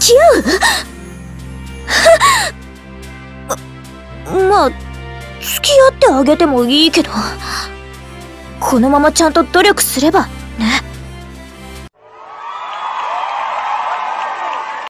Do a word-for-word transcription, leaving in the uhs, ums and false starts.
き合うまあ、付き合ってあげてもいいけど、このままちゃんと努力すればね。